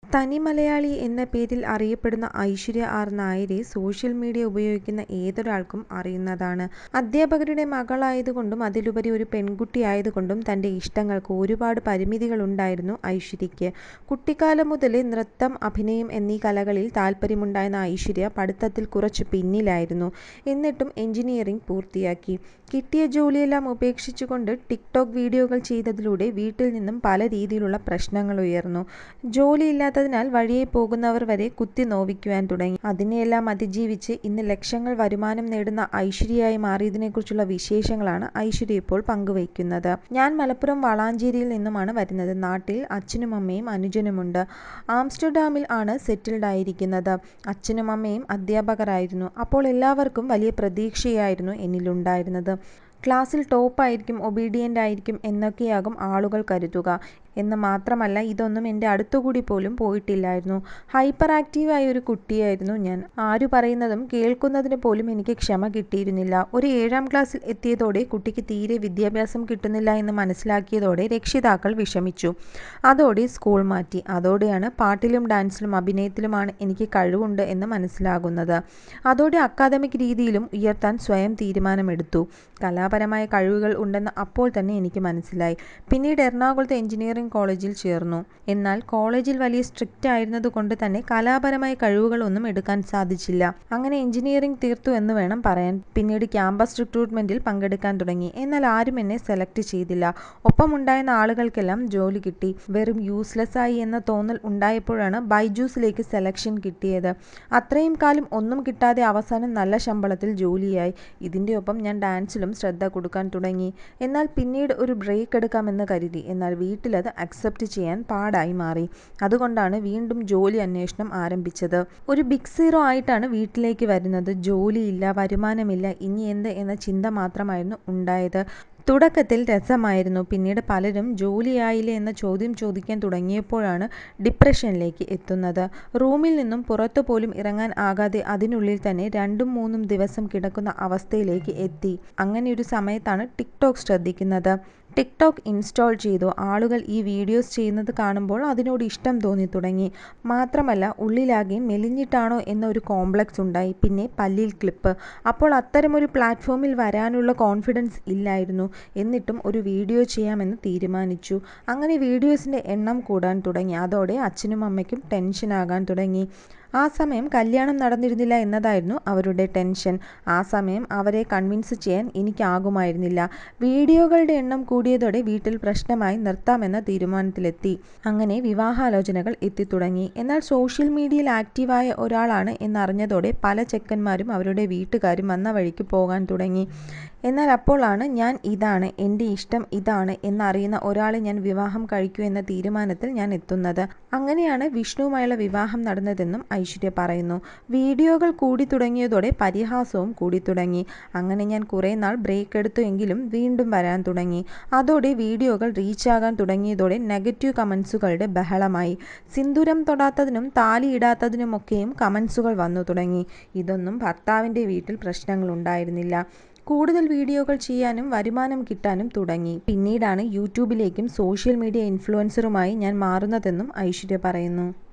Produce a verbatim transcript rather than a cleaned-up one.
തനി മലയാളി എന്ന പേരിൽ അറിയപ്പെടുന്ന ഐശ്വര്യ ആർ നായരെ സോഷ്യൽ മീഡിയ ഉപയോഗിക്കുന്ന ഏതൊരാൾക്കും അറിയുന്നതാണ്. അധ്യാപകരുടെ മകളായതുകൊണ്ടും അതിലുപരി ഒരു പെൺകുട്ടിയായതുകൊണ്ടും തൻ്റെ ഇഷ്ടങ്ങൾക്ക് ഒരുപാട് പരിമിതികളുണ്ടായിരുന്നു ഐശ്വര്യയ്ക്ക്. കുട്ടിക്കാലം മുതലേ നൃത്തം, അഭിനയം എന്നീ കലകളിൽ താല്പര്യമുണ്ടായിരുന്ന ഐശ്വര്യ പഠിത്തത്തിൽ കുറച്ചു പിന്നിലായിരുന്നു. എന്നിട്ടും എഞ്ചിനീയറിംഗ് പൂർത്തിയാക്കി. കിട്ടിയ ജോലിയെല്ലാം ഉപേക്ഷിച്ചുകൊണ്ട് ടിക്ടോക്ക് വീഡിയോകൾ ചെയ്തതിലൂടെ വീട്ടിൽ നിന്നും പല രീതിയിലുള്ള പ്രശ്നങ്ങൾ ഉയർന്നു. ജോലിയില്ലാത്തതിനാൽ വഴിയെ പോകുന്നവർ വരെ കുത്തി നോവിക്കുവാൻ തുടങ്ങി. അതിനെയെല്ലാം അതിജീവിച്ച് ഇന്ന് ലക്ഷങ്ങൾ വരുമാനം നേടുന്ന ഐശ്വര്യയായി മാറിയതിനെക്കുറിച്ചുള്ള വിശേഷങ്ങളാണ് ഐശ്വര്യ ഇപ്പോൾ പങ്കുവയ്ക്കുന്നത്. ഞാൻ മലപ്പുറം വളാഞ്ചേരിയിൽ നിന്നുമാണ് വരുന്നത്. നാട്ടിൽ അച്ഛനും അമ്മയും അനുജനുമുണ്ട്. ആംസ്റ്റർഡാമിൽ ആണ് സെറ്റിൽഡ് ആയിരിക്കുന്നത്. അച്ഛനും അമ്മയും അധ്യാപകരായിരുന്നു. അപ്പോൾ എല്ലാവർക്കും വലിയ പ്രതീക്ഷയായിരുന്നു എന്നിലുണ്ടായിരുന്നത്. ക്ലാസ്സിൽ ടോപ്പായിരിക്കും, ഒബീഡിയൻ്റ് ആയിരിക്കും എന്നൊക്കെയാകും ആളുകൾ കരുതുക. എന്ന് മാത്രമല്ല, ഇതൊന്നും എൻ്റെ അടുത്തുകൂടി പോലും പോയിട്ടില്ലായിരുന്നു. ഹൈപ്പർ ആക്റ്റീവായ ഒരു കുട്ടിയായിരുന്നു ഞാൻ. ആരു പറയുന്നതും കേൾക്കുന്നതിന് പോലും എനിക്ക് ക്ഷമ കിട്ടിയിരുന്നില്ല. ഒരു ഏഴാം ക്ലാസ്സിൽ എത്തിയതോടെ കുട്ടിക്ക് തീരെ വിദ്യാഭ്യാസം കിട്ടുന്നില്ല എന്ന് മനസ്സിലാക്കിയതോടെ രക്ഷിതാക്കൾ വിഷമിച്ചു. അതോടെ സ്കൂൾ മാറ്റി. അതോടെയാണ് പാട്ടിലും ഡാൻസിലും അഭിനയത്തിലുമാണ് എനിക്ക് കഴിവുണ്ട് എന്ന് മനസ്സിലാകുന്നത്. അതോടെ അക്കാദമിക് രീതിയിലും ഉയർത്താൻ സ്വയം തീരുമാനമെടുത്തു. കലാപരമായ കഴിവുകൾ ഉണ്ടെന്ന് അപ്പോൾ തന്നെ എനിക്ക് മനസ്സിലായി. പിന്നീട് എറണാകുളത്തെ എഞ്ചിനീയറിംഗ് കോളേജിൽ ചേർന്നു. എന്നാൽ കോളേജിൽ വലിയ സ്ട്രിക്റ്റ് ആയിരുന്നത് കൊണ്ട് തന്നെ കലാപരമായ കഴിവുകളൊന്നും എടുക്കാൻ സാധിച്ചില്ല. അങ്ങനെ എഞ്ചിനീയറിംഗ് തീർത്തു എന്ന് വേണം പറയാൻ. പിന്നീട് ക്യാമ്പസ് റിക്രൂട്ട്മെന്റിൽ പങ്കെടുക്കാൻ തുടങ്ങി. എന്നാൽ ആരും എന്നെ സെലക്ട് ചെയ്തില്ല. ഒപ്പമുണ്ടായിരുന്ന ആളുകൾക്കെല്ലാം ജോലി കിട്ടി. വെറും യൂസ്ലെസ് ആയി എന്ന തോന്നൽ ഉണ്ടായപ്പോഴാണ് ബൈജൂസിലേക്ക് സെലക്ഷൻ കിട്ടിയത്. അത്രയും കാലം ഒന്നും കിട്ടാതെ അവസാനം നല്ല ശമ്പളത്തിൽ ജോലിയായി. ഇതിൻ്റെ ഒപ്പം ഞാൻ ഡാൻസിലും ശ്രദ്ധ കൊടുക്കാൻ തുടങ്ങി. എന്നാൽ പിന്നീട് ഒരു ബ്രേക്ക് എടുക്കാമെന്ന് കരുതി. എന്നാൽ വീട്ടിലത് അക്സെപ്റ്റ് ചെയ്യാൻ പാടായി മാറി. അതുകൊണ്ടാണ് വീണ്ടും ജോലി അന്വേഷണം ആരംഭിച്ചത്. ഒരു ബിഗ് സീറോ ആയിട്ടാണ് വീട്ടിലേക്ക് വരുന്നത്. ജോലിയില്ല, വരുമാനമില്ല, ഇനി എന്ത് എന്ന ചിന്ത മാത്രമായിരുന്നു ഉണ്ടായത്. തുടക്കത്തിൽ രസമായിരുന്നു. പിന്നീട് പലരും ജോലിയായില്ലേ എന്ന ചോദ്യം ചോദിക്കാൻ തുടങ്ങിയപ്പോഴാണ് ഡിപ്രഷനിലേക്ക് എത്തുന്നത്. റൂമിൽ നിന്നും പുറത്തു പോലും ഇറങ്ങാൻ ആകാതെ അതിനുള്ളിൽ തന്നെ രണ്ടും മൂന്നും ദിവസം കിടക്കുന്ന അവസ്ഥയിലേക്ക് എത്തി. അങ്ങനെയൊരു സമയത്താണ് ടിക്ടോക്ക് ശ്രദ്ധിക്കുന്നത്. ടിക്ടോക്ക് ഇൻസ്റ്റാൾ ചെയ്തു. ആളുകൾ ഈ വീഡിയോസ് ചെയ്യുന്നത് കാണുമ്പോൾ അതിനോട് ഇഷ്ടം തോന്നി തുടങ്ങി. മാത്രമല്ല, ഉള്ളിലാകെ മെലിഞ്ഞിട്ടാണോ എന്ന ഒരു കോംപ്ലക്സ് ഉണ്ടായി. പിന്നെ പല്ലിൽ ക്ലിപ്പ്. അപ്പോൾ അത്തരമൊരു പ്ലാറ്റ്ഫോമിൽ വരാനുള്ള കോൺഫിഡൻസ് ഇല്ലായിരുന്നു. എന്നിട്ടും ഒരു വീഡിയോ ചെയ്യാമെന്ന് തീരുമാനിച്ചു. അങ്ങനെ വീഡിയോസിൻ്റെ എണ്ണം കൂടാൻ തുടങ്ങി. അതോടെ അച്ഛനും അമ്മയ്ക്കും ടെൻഷനാകാൻ തുടങ്ങി. ആ സമയം കല്യാണം നടന്നിരുന്നില്ല എന്നതായിരുന്നു അവരുടെ ടെൻഷൻ. ആ സമയം അവരെ കൺവിൻസ് ചെയ്യാൻ എനിക്കാകുമായിരുന്നില്ല. വീഡിയോകളുടെ എണ്ണം കൂടിയതോടെ വീട്ടിൽ പ്രശ്നമായി നിർത്താമെന്ന തീരുമാനത്തിലെത്തി. അങ്ങനെ വിവാഹാലോചനകൾ എത്തിത്തുടങ്ങി. എന്നാൽ സോഷ്യൽ മീഡിയയിൽ ആക്റ്റീവായ ഒരാളാണ് എന്നറിഞ്ഞതോടെ പല ചെക്കന്മാരും അവരുടെ വീട്ടുകാരും വന്ന വഴിക്ക് പോകാൻ തുടങ്ങി. എന്നാൽ അപ്പോഴാണ് ഞാൻ ഇതാണ്, എൻ്റെ ഇഷ്ടം ഇതാണ് എന്നറിയുന്ന ഒരാളെ ഞാൻ വിവാഹം കഴിക്കൂ എന്ന തീരുമാനത്തിൽ ഞാൻ എത്തുന്നത്. അങ്ങനെയാണ് വിഷ്ണുവുമായുള്ള വിവാഹം നടന്നതെന്നും ഐശ്വര്യ പറയുന്നു. വീഡിയോകൾ കൂടി തുടങ്ങിയതോടെ പരിഹാസവും കൂടി തുടങ്ങി. അങ്ങനെ ഞാൻ കുറേ നാൾ ബ്രേക്ക് എടുത്തു എങ്കിലും വീണ്ടും വരാൻ തുടങ്ങി. അതോടെ വീഡിയോകൾ റീച്ചാകാൻ തുടങ്ങിയതോടെ നെഗറ്റീവ് കമൻസുകളുടെ ബഹളമായി. സിന്ദൂരം തൊടാത്തതിനും താലിയിടാത്തതിനുമൊക്കെയും കമൻസുകൾ വന്നു തുടങ്ങി. ഇതൊന്നും ഭർത്താവിൻ്റെ വീട്ടിൽ പ്രശ്നങ്ങളുണ്ടായിരുന്നില്ല. കൂടുതൽ വീഡിയോകൾ ചെയ്യാനും വരുമാനം കിട്ടാനും തുടങ്ങി. പിന്നീടാണ് യൂട്യൂബിലേക്കും സോഷ്യൽ മീഡിയ ഇൻഫ്ലുവൻസറുമായി ഞാൻ മാറുന്നതെന്നും ഐശ്വര്യ പറയുന്നു.